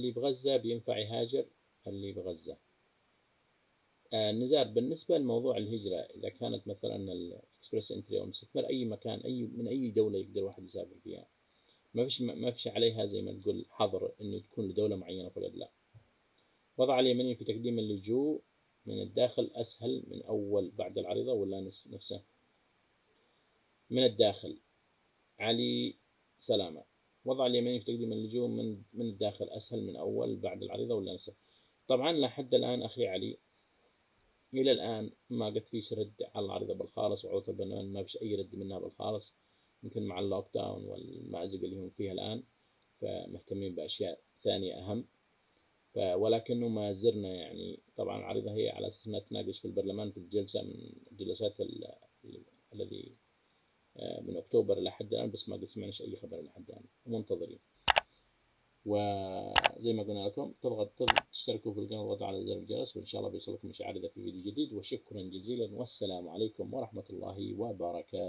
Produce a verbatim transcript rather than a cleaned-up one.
اللي بغزة بينفع يهاجر اللي بغزة. آه نزار، بالنسبة لموضوع الهجرة، إذا كانت مثلا الإكسبرس إنتري أو مستثمر أي مكان، أي من أي دولة يقدر واحد يسافر فيها، ما فيش ما فيش عليها زي ما تقول حظر إنه تكون لدولة معينة فقط، لا. وضع اليمني في تقديم اللجوء من الداخل أسهل من أول بعد العريضة ولا نفسه؟ من الداخل. علي سلامة. وضع اليمني في تقديم اللجوء من من الداخل أسهل من أول بعد العريضة ولا نفسه؟ طبعا لحد الآن أخي علي، إلى الآن ما قد فيش رد على العريضة بالخالص، وعروض البرلمان ما فيش أي رد منها بالخالص، يمكن مع اللوك داون والمأزق اللي هم فيها الآن فمهتمين بأشياء ثانية أهم. ولكنه ما زرنا يعني، طبعا العريضة هي على أساس أنها تناقش في البرلمان في الجلسة من الجلسات الذي من أكتوبر لحد الآن، بس ما قد سمعناش أي خبر لحد الآن ومنتظرين. وزي ما قلنا لكم تضغط تشتركوا في القناة وتضغطوا على زر الجرس، وإن شاء الله بيوصلكم مشاعر في فيديو جديد. وشكرا جزيلا، والسلام عليكم ورحمة الله وبركاته.